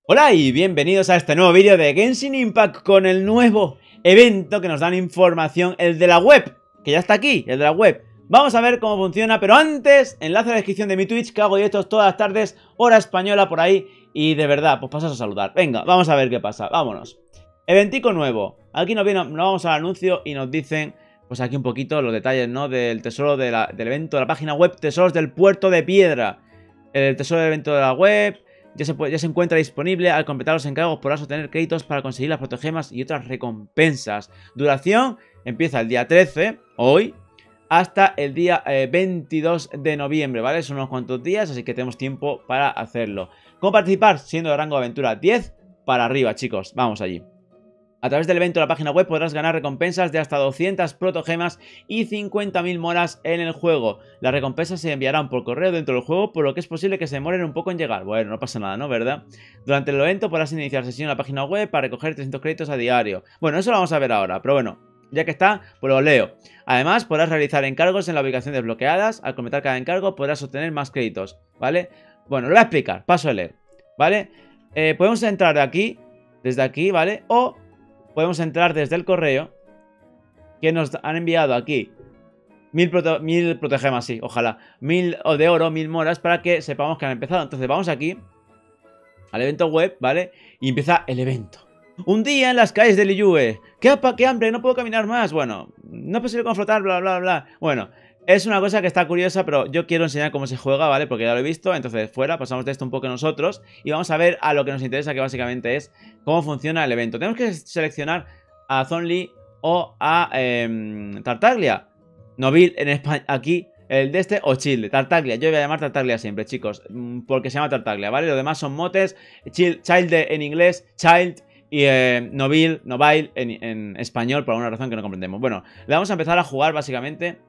Hola y bienvenidos a este nuevo vídeo de Genshin Impact con el nuevo evento que nos dan información, el de la web, que ya está aquí, el de la web. Vamos a ver cómo funciona, pero antes, enlace a la descripción de mi Twitch, que hago directos todas las tardes, hora española por ahí, y de verdad, pues pasas a saludar. Venga, vamos a ver qué pasa, vámonos. Eventico nuevo, aquí nos vamos al anuncio y nos dicen, pues aquí un poquito los detalles, ¿no? Del tesoro del evento, de la página web, tesoros del puerto de piedra. El tesoro del evento de la web... Ya se encuentra disponible. Al completar los encargos podrás obtener créditos para conseguir las protogemas y otras recompensas. Duración empieza el día 13, hoy, hasta el día 22 de noviembre, ¿vale? Son unos cuantos días, así que tenemos tiempo para hacerlo. ¿Cómo participar? Siendo de rango de aventura 10 para arriba, chicos. Vamos allí. A través del evento de la página web podrás ganar recompensas de hasta 200 protogemas y 50.000 moras en el juego. Las recompensas se enviarán por correo dentro del juego, por lo que es posible que se demoren un poco en llegar. Bueno, no pasa nada, ¿no? ¿Verdad? Durante el evento podrás iniciar sesión en la página web para recoger 300 créditos a diario. Bueno, eso lo vamos a ver ahora, pero bueno, ya que está, pues lo leo. Además, podrás realizar encargos en la ubicación desbloqueadas. Al completar cada encargo podrás obtener más créditos, ¿vale? Bueno, lo voy a explicar, paso a leer, ¿vale? Podemos entrar de aquí, desde aquí, ¿vale? O... podemos entrar desde el correo que nos han enviado aquí 1000 protogemas, sí, ojalá 1000 de oro, 1000 moras para que sepamos que han empezado. Entonces vamos aquí al evento web, ¿vale? Y empieza el evento. Un día en las calles de Liyue. ¿Qué hambre? No puedo caminar más. Bueno, no es posible confrontar, bla, bla, bla. Bueno, es una cosa que está curiosa, pero yo quiero enseñar cómo se juega, ¿vale? Porque ya lo he visto, entonces fuera, pasamos de esto un poco nosotros y vamos a ver a lo que nos interesa, que básicamente es cómo funciona el evento. Tenemos que seleccionar a Zhongli o a Tartaglia. Noville en España, aquí, el de este o Chile, Tartaglia. Yo voy a llamar Tartaglia siempre, chicos, porque se llama Tartaglia, ¿vale? Lo demás son motes, Child en inglés, Child... y Noville en español por alguna razón que no comprendemos. Bueno, le vamos a empezar a jugar básicamente.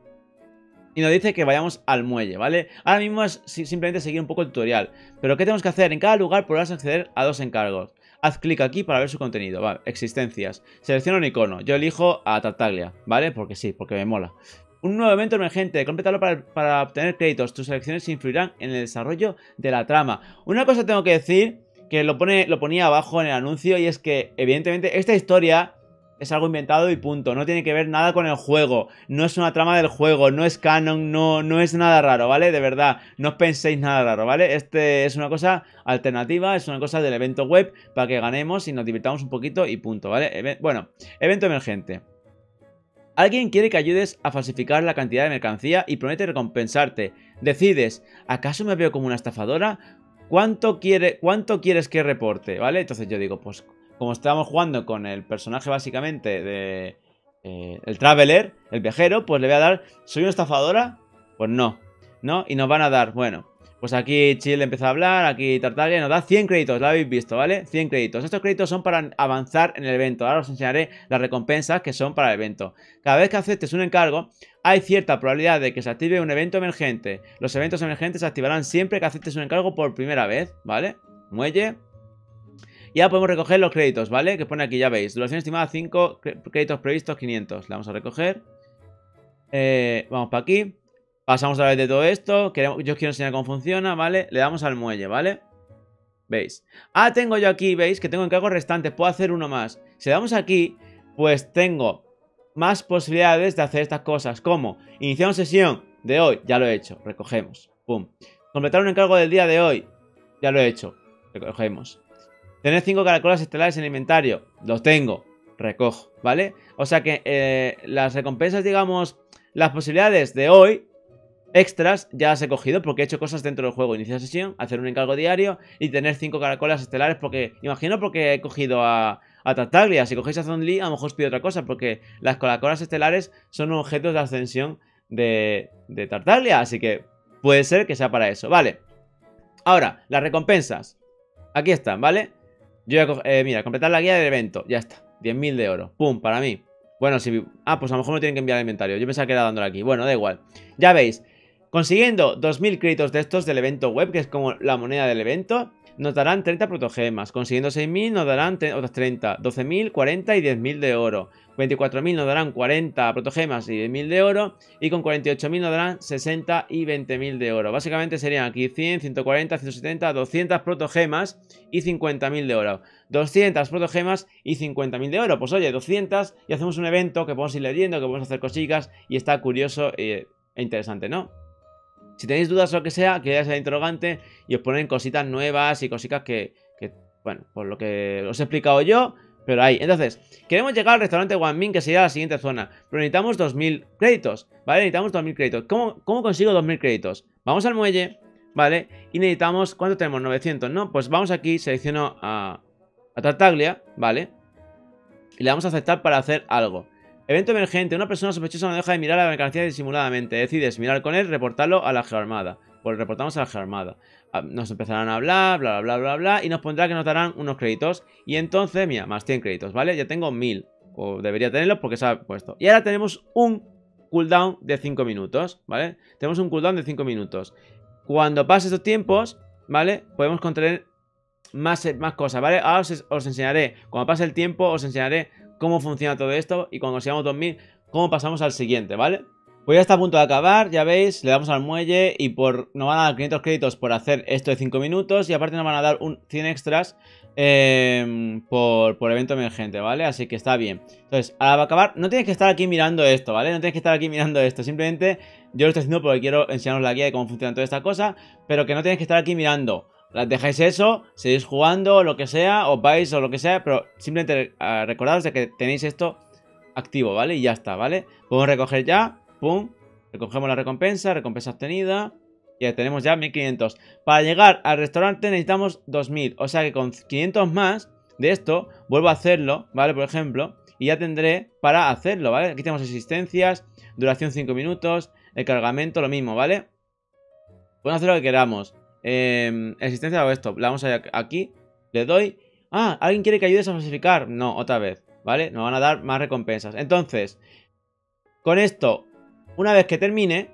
Y nos dice que vayamos al muelle, ¿vale? Ahora mismo es simplemente seguir un poco el tutorial. Pero ¿qué tenemos que hacer? En cada lugar podrás acceder a 2 encargos. Haz clic aquí para ver su contenido, ¿vale? Existencias. Selecciona un icono. Yo elijo a Tartaglia, ¿vale? Porque sí, porque me mola. Un nuevo evento emergente. Complétalo para obtener créditos. Tus selecciones influirán en el desarrollo de la trama. Una cosa tengo que decir, que lo ponía abajo en el anuncio, y es que, evidentemente, esta historia... es algo inventado y punto, no tiene que ver nada con el juego, no es una trama del juego, no es canon, no es nada raro, ¿vale? De verdad, no os penséis nada raro, ¿vale? Este es una cosa alternativa, es una cosa del evento web para que ganemos y nos divirtamos un poquito y punto, ¿vale? Bueno, evento emergente. Alguien quiere que ayudes a falsificar la cantidad de mercancía y promete recompensarte. Decides, ¿acaso me veo como una estafadora? ¿Cuánto quieres que reporte? ¿Vale? Entonces yo digo, pues... como estábamos jugando con el personaje básicamente de... el Traveler, el viajero, pues le voy a dar... ¿soy una estafadora? Pues no, ¿no? Y nos van a dar, bueno... pues aquí Chill empieza a hablar, aquí Tartaglia nos da 100 créditos, lo habéis visto, ¿vale? 100 créditos. Estos créditos son para avanzar en el evento. Ahora os enseñaré las recompensas que son para el evento. Cada vez que aceptes un encargo, hay cierta probabilidad de que se active un evento emergente. Los eventos emergentes se activarán siempre que aceptes un encargo por primera vez, ¿vale? Muelle... ya podemos recoger los créditos, ¿vale? Que pone aquí, ya veis. Duración estimada 5, créditos previstos 500. Le vamos a recoger. Vamos para aquí. Pasamos a la vez de todo esto. Yo os quiero enseñar cómo funciona, ¿vale? Le damos al muelle, ¿vale? ¿Veis? Ah, tengo yo aquí, ¿veis? Que tengo encargos restantes. Puedo hacer uno más. Si le damos aquí, pues tengo más posibilidades de hacer estas cosas. ¿Cómo? Iniciamos sesión de hoy. Ya lo he hecho. Recogemos. Pum. Completar un encargo del día de hoy. Ya lo he hecho. Recogemos. Tener 5 caracolas estelares en el inventario. Los tengo. Recojo, ¿vale? O sea que las recompensas, digamos, las posibilidades de hoy, extras, ya las he cogido porque he hecho cosas dentro del juego. Iniciar sesión, hacer un encargo diario y tener 5 caracolas estelares porque... imagino porque he cogido a Tartaglia. Si cogéis a Zhongli, a lo mejor os pido otra cosa porque las caracolas estelares son objetos de ascensión de Tartaglia. Así que puede ser que sea para eso, ¿vale? Ahora, las recompensas. Aquí están, ¿vale? Yo voy a mira, completar la guía del evento. Ya está, 10.000 de oro. Pum, para mí. Bueno, si... ah, pues a lo mejor me tienen que enviar al inventario. Yo pensaba que era dándole aquí. Bueno, da igual. Ya veis, consiguiendo 2.000 créditos de estos del evento web, que es como la moneda del evento, nos darán 30 protogemas. Consiguiendo 6.000 nos darán otras 30. 12.000, 40 y 10.000 de oro. 24.000 nos darán 40 protogemas y 10.000 de oro. Y con 48.000 nos darán 60 y 20.000 de oro. Básicamente serían aquí 100, 140, 170, 200 protogemas y 50.000 de oro. 200 protogemas y 50.000 de oro. Pues oye, 200 y hacemos un evento que podemos ir leyendo, que podemos hacer cositas y está curioso e interesante, ¿no? Si tenéis dudas o lo que sea, que ya sea interrogante y os ponen cositas nuevas y cositas que, bueno, por lo que os he explicado yo, pero ahí. Entonces, queremos llegar al restaurante Wanmin, que sería la siguiente zona, pero necesitamos 2.000 créditos, ¿vale? Necesitamos 2.000 créditos. ¿Cómo consigo 2.000 créditos? Vamos al muelle, ¿vale? Y necesitamos, ¿cuánto tenemos? 900, ¿no? Pues vamos aquí, selecciono a Tartaglia, ¿vale? Y le vamos a aceptar para hacer algo. Evento emergente. Una persona sospechosa no deja de mirar a la mercancía disimuladamente. Decides mirar con él, reportarlo a la Geoarmada. Pues reportamos a la Geoarmada. Nos empezarán a hablar, bla, bla, bla, bla, bla. Y nos pondrá que nos darán unos créditos. Y entonces, mira, más 100 créditos, ¿vale? Ya tengo 1000. O debería tenerlos porque se ha puesto. Y ahora tenemos un cooldown de 5 minutos, ¿vale? Tenemos un cooldown de 5 minutos. Cuando pase estos tiempos, ¿vale? Podemos contener más cosas, ¿vale? Ahora os enseñaré. Cuando pase el tiempo, os enseñaré cómo funciona todo esto y cuando consigamos 2000, cómo pasamos al siguiente, ¿vale? Pues ya está a punto de acabar, ya veis, le damos al muelle y nos van a dar 500 créditos por hacer esto de 5 minutos y aparte nos van a dar 100 extras por evento emergente, ¿vale? Así que está bien. Entonces, al acabar, no tienes que estar aquí mirando esto, ¿vale? No tienes que estar aquí mirando esto, simplemente yo lo estoy haciendo porque quiero enseñaros la guía de cómo funciona toda esta cosa, pero que no tienes que estar aquí mirando. Dejáis eso, seguís jugando, lo que sea, os vais o lo que sea, pero simplemente recordaros de que tenéis esto activo, ¿vale? Y ya está, ¿vale? Podemos recoger ya, pum, recogemos la recompensa, recompensa obtenida, y ya tenemos ya 1500. Para llegar al restaurante necesitamos 2000, o sea que con 500 más de esto, vuelvo a hacerlo, ¿vale? Por ejemplo, y ya tendré para hacerlo, ¿vale? Aquí tenemos existencias, duración 5 minutos, el cargamento, lo mismo, ¿vale? Podemos hacer lo que queramos. Existencia o esto, le vamos a ir aquí, le doy. Ah, ¿alguien quiere que ayudes a falsificar? No, otra vez, ¿vale? Nos van a dar más recompensas. Entonces, con esto, una vez que termine,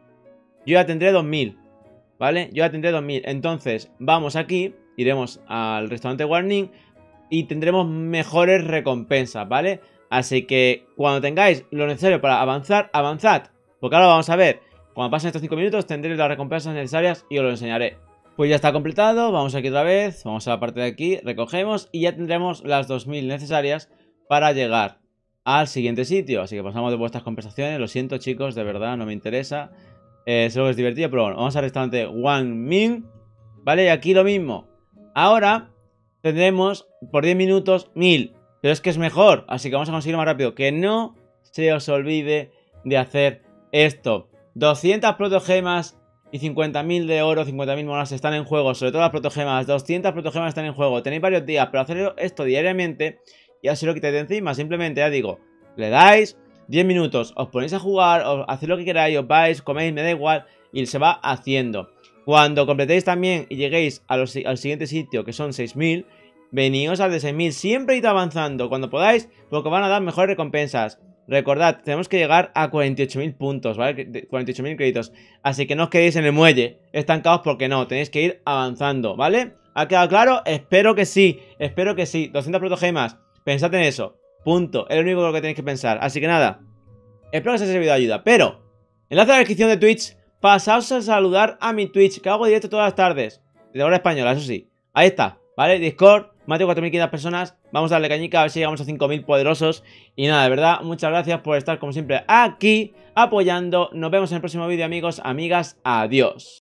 yo ya tendré 2000, ¿vale? Yo ya tendré 2000. Entonces, vamos aquí, iremos al restaurante Warning y tendremos mejores recompensas, ¿vale? Así que cuando tengáis lo necesario para avanzar, avanzad, porque ahora vamos a ver. Cuando pasen estos 5 minutos tendréis las recompensas necesarias y os lo enseñaré. Pues ya está completado, vamos aquí otra vez, vamos a la parte de aquí, recogemos y ya tendremos las 2000 necesarias para llegar al siguiente sitio. Así que pasamos de vuestras conversaciones, lo siento chicos, de verdad, no me interesa. Seguro que es divertido, pero bueno, vamos al restaurante Wanmin, ¿vale? Y aquí lo mismo. Ahora tendremos por 10 minutos 1000, pero es que es mejor, así que vamos a conseguirlo más rápido. Que no se os olvide de hacer esto. 200 protogemas y 50.000 de oro, 50.000 monedas están en juego. Sobre todo las protogemas, 200 protogemas están en juego. Tenéis varios días, pero hacer esto diariamente y así lo quitáis de encima. Simplemente, ya digo, le dais 10 minutos, os ponéis a jugar, os hacéis lo que queráis, os vais, coméis, me da igual, y se va haciendo. Cuando completéis también y lleguéis al siguiente sitio, que son 6.000, veníos al de 6.000. Siempre id avanzando cuando podáis, porque van a dar mejores recompensas. Recordad, tenemos que llegar a 48.000 puntos, ¿vale? 48.000 créditos. Así que no os quedéis en el muelle estancados porque no, tenéis que ir avanzando, ¿vale? ¿Ha quedado claro? Espero que sí, espero que sí. 200 protogemas, pensad en eso. Punto, es lo único lo que tenéis que pensar. Así que nada, espero que os haya servido de ayuda. Pero, enlace a la descripción de Twitch, pasaos a saludar a mi Twitch, que hago directo todas las tardes. De hora española, eso sí. Ahí está, ¿vale? Discord. Más de 4.500 personas, vamos a darle cañica a ver si llegamos a 5.000 poderosos. Y nada, de verdad, muchas gracias por estar como siempre aquí, apoyando. Nos vemos en el próximo vídeo, amigos, amigas, adiós.